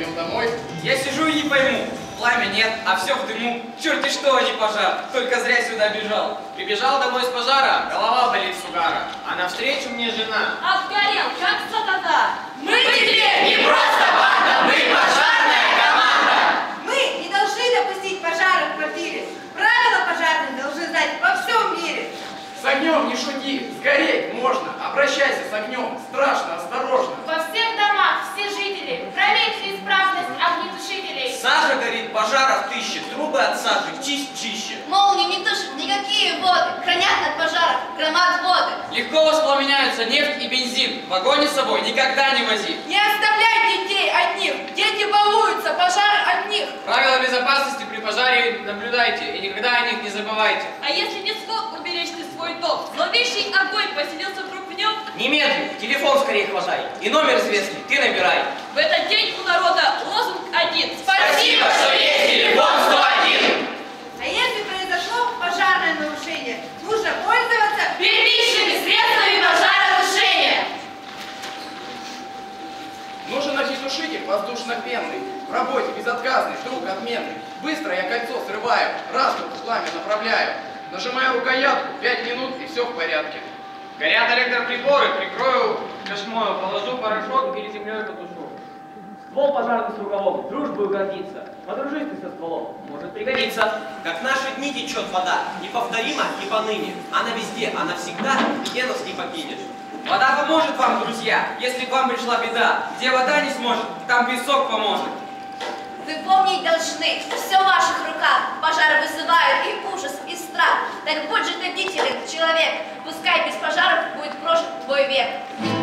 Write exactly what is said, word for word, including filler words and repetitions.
пойдем домой? Я сижу и не пойму. Пламя нет, а все в дыму. Черти что, а не пожар. Только зря сюда бежал. Прибежал домой с пожара, голова болит с угара. А навстречу мне жена. А сгорел, как сатана. Мы теперь не просто банда, мы пожарная команда. Мы не должны допустить пожара в квартире. Правила пожарные должны знать во всем мире. С огнем не шути, сгореть можно. Обращайся с огнем, страшно, осторожно. Во всех домах все жители, проверьте исправность огнетушителей. Сажа горит, пожаров тысячи, трубы от сажи чисть чище. Молнии не тушат никакие воды, хранят от пожаров громад воды. Легко воспламеняются нефть и бензин. В огонь с собой никогда не вози. Не оставляй детей одних. Дети балуются, пожар от них. Правила безопасности при пожаре наблюдайте и никогда о них не забывайте. А если не смог уберечь ты свой дом, зловещий огонь поселился вдруг в нем, Немедли, телефон скорее хватай. И номер известный ты набирай. в этот день у народа лозунг один. Спасибо, что есть телефон сто один. А если произошло пожарное нарушение, нужно пользоваться Первичными средствами пожаротушения. Нужен огнетушитель воздушно-пенный. В работе безотказный, друг отменный. Быстро я кольцо срываю, раз тут пламя направляю. Нажимаю рукоятку, пять минут и все в порядке. Горят электроприборы, прикрою кошмою, положу порошок, перед землей потушу. Ствол пожарный с рукавом, дружбою гордится. Подружись ты со стволом, может пригодиться. Как в наши дни течет вода, неповторима и поныне. Она везде, она всегда, где нас не покинешь. Вода поможет вам, друзья, если к вам пришла беда. Где вода не сможет, там песок поможет. Вы помнить должны, все в ваших руках. Пожар вызывает и ужас, и страх. Так будь же ты бдителен, человек. Пускай без пожаров будет прожит твой век.